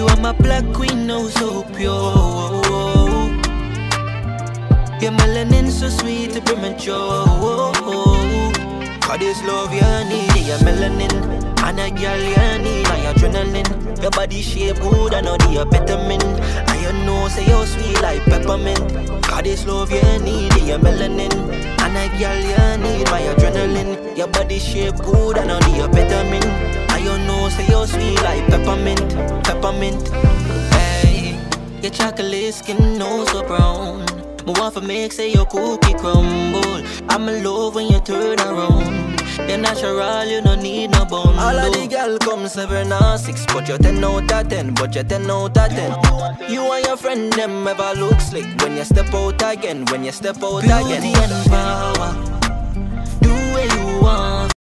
are my black queen, oh so pure. Your melanin so sweet to premature. Cause this love you need, your melanin. And a girl you need, my adrenaline. Your body shape good, I know the vitamin. And you know say you're sweet like peppermint. Cause this love you need, your melanin. And a girl you need, my adrenaline. Your body shape good, I know the vitamin. And you know say you're sweet like peppermint. Peppermint. Hey, your chocolate skin no so brown. Me want to make say your cookie crumble. I'm in love when you turn around. You're natural, you don't need no bone. All of the girl come 7 or 6, but you're 10 out of 10, but you're 10 out of 10. You and your friend them ever look slick when you step out again, when you step out again. Beauty and power,